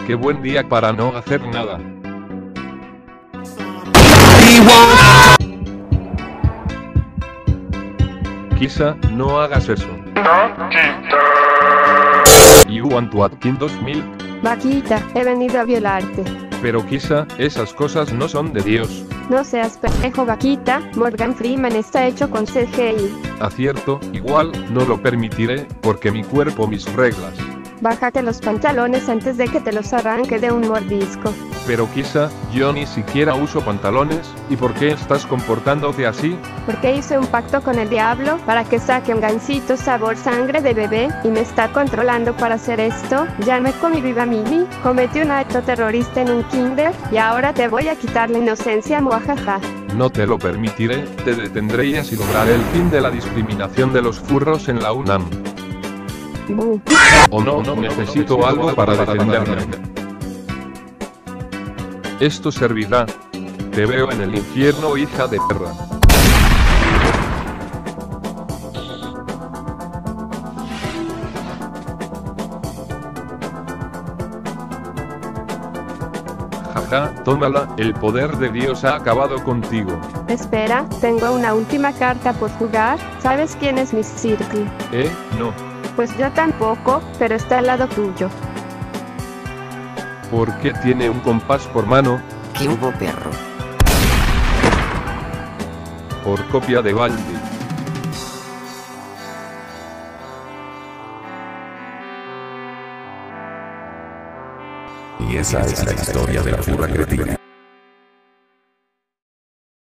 Qué buen día para no hacer nada. Quizá no hagas eso. You want to Atkin 2000. Vaquita, he venido a violarte. Pero quizá esas cosas no son de Dios. No seas pendejo, Vaquita. Morgan Freeman está hecho con CGI. Acierto, igual, no lo permitiré, porque mi cuerpo, mis reglas. Bájate los pantalones antes de que te los arranque de un mordisco. Pero quizá, yo ni siquiera uso pantalones, ¿y por qué estás comportándote así? Porque hice un pacto con el diablo para que saque un gansito sabor sangre de bebé, y me está controlando para hacer esto. Ya me comí viva Mimi, cometí un acto terrorista en un kinder, y ahora te voy a quitar la inocencia, muajaja. No te lo permitiré, te detendré y así lograré el fin de la discriminación de los furros en la UNAM. O no, necesito algo para defenderme. Esto servirá. Te veo en el infierno, hija de perra. Jaja, tómala, el poder de Dios ha acabado contigo. Espera, tengo una última carta por jugar. ¿Sabes quién es Miss Circle? No. Pues yo tampoco, pero está al lado tuyo. ¿Por qué tiene un compás por mano? ¿Qué hubo, perro? Por copia de Baldi. Y esa es la historia de la furra cretina.